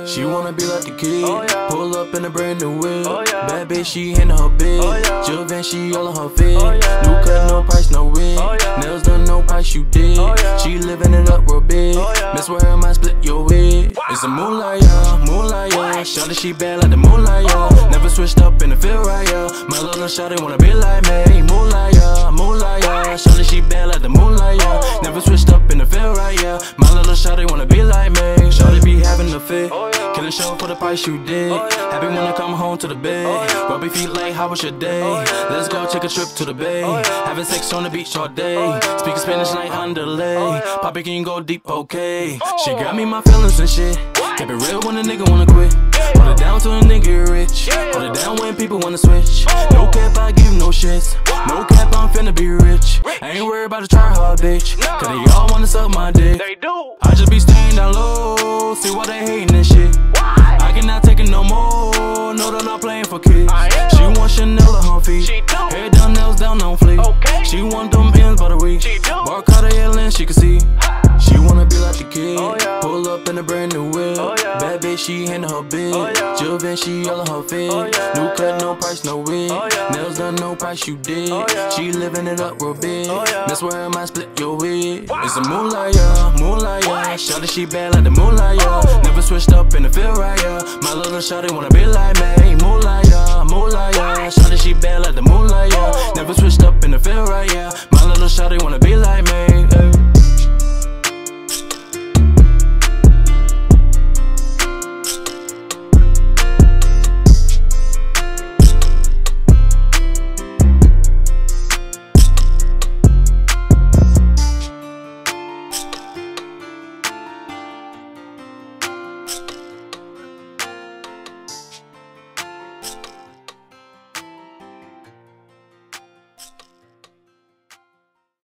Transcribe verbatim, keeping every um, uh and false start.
She wanna be like the kid. Oh, yeah. Pull up in a brand new whip. Oh, yeah. Bad bitch, she into her bed. Oh, yeah. Givenchy all on her fit. Oh, yeah. New cut, no price, no wig. Oh, yeah. Nails done, no price, you did. Oh, yeah. She living it up real big. Oh, yeah. Miss where I might split your wig. Wow. It's a moonlight, yeah, moonlight, yeah. Shawty, she bad like the moonlight, yeah. Oh. Never switched up in the feel right, yeah. My little shawty wanna be like me. Moonlight, yeah, moonlight, yeah. Shawty, she bad like the moonlight, yeah. Oh. Never switched up in the feel right, yeah. My little shawty wanna be like me. Shawty be having the fit. Oh, yeah. Kill a show for the price you did. Oh, yeah. Happy when I come home to the bed. Oh, yeah. Rub your feet like, how was your day? Oh, yeah. Let's go take a trip to the bay. Oh, yeah. Having sex on the beach all day. Oh, yeah. Speaking Spanish like underlay. Oh, yeah. Poppy, can you go deep? Okay. Oh. She got me my feelings and shit. What? Keep it real when a nigga wanna quit. Yeah. Hold it down till a nigga get rich. Yeah. Hold it down when people wanna switch. Oh. No cap, I give no shits. Wow. No cap, I'm finna be rich. Rich. I ain't worried about the try hard bitch. No. Cause they all wanna suck my dick. They do. I just be staying down low. See why they hating this shit. Why? I cannot take it no more. No, they're not playing for kids. I am. She want Chanel on her feet. She do. Hair down, nails down on fleek. Okay. She want them ends by the week. She do. Bar Cartier lens, she can see. She wanna be like the kid. Oh, yeah. Pull up in a brand new whip. Oh, yeah. Bad bitch, she into her bed. Oh, yeah. Givenchy all on her fit. Oh, yeah. New cut, no price, no wig. Oh, yeah. Nails done, no price, you did. Oh, yeah. She living it up real big. Oh, yeah. That's where I might split your wig. Wow. It's a moonlight, yeah, moonlight, yeah. What? Shawty, she bad like the moonlight, yeah. Oh. Never switched up in the feel right, yeah. My little shawty wanna be like me. Moonlight, yeah, moonlight, yeah. Shawty, she bad like the moonlight, yeah. Oh. Never switched up in the feel right, yeah. My little shawty wanna